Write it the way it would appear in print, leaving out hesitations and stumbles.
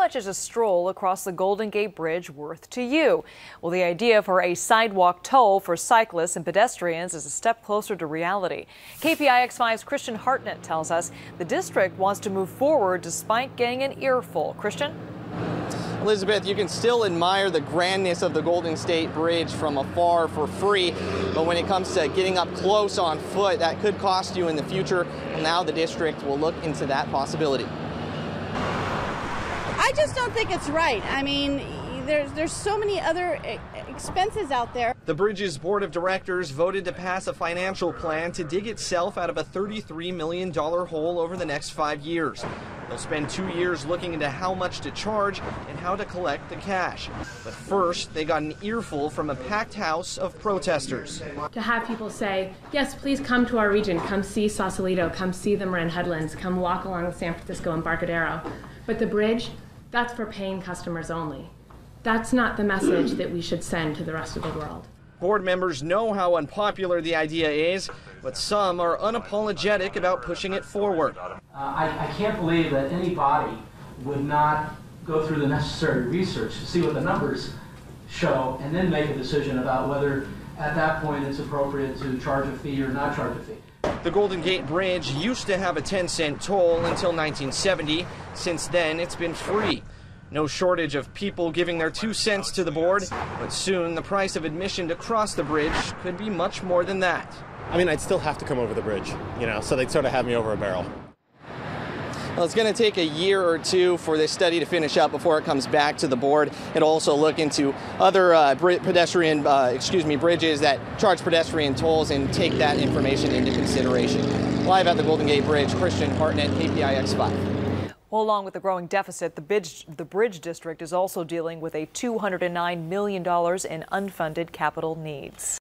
much is a stroll across the Golden Gate Bridge worth to you? Well, the idea for a sidewalk toll for cyclists and pedestrians is a step closer to reality. KPIX5's Christian Hartnett tells us the district wants to move forward despite getting an earful. Christian? Elizabeth, you can still admire the grandness of the Golden State Bridge from afar for free, but when it comes to getting up close on foot, that could cost you in the future. Well, now the district will look into that possibility. I just don't think it's right. I mean, there's so many other expenses out there. The bridge's board of directors voted to pass a financial plan to dig itself out of a $33 million hole over the next 5 years. They'll spend 2 years looking into how much to charge and how to collect the cash. But first, they got an earful from a packed house of protesters. To have people say, yes, please come to our region, come see Sausalito, come see the Marin Headlands, come walk along San Francisco and Embarcadero. But the bridge, that's for paying customers only. That's not the message that we should send to the rest of the world. Board members know how unpopular the idea is, but some are unapologetic about pushing it forward. I can't believe that any body would not go through the necessary research to see what the numbers show and then make a decision about whether at that point it's appropriate to charge a fee or not charge a fee. The Golden Gate Bridge used to have a 10-cent toll until 1970. Since then, it's been free. No shortage of people giving their 2 cents to the board, but soon the price of admission to cross the bridge could be much more than that. I mean, I'd still have to come over the bridge, so they'd sort of have me over a barrel. Well, it's going to take a year or two for this study to finish up before it comes back to the board. It'll also look into other bridges that charge pedestrian tolls and take that information into consideration. Live at the Golden Gate Bridge, Christian Hartnett, KPIX5. Well, along with the growing deficit, the Bridge District is also dealing with a $209 million in unfunded capital needs.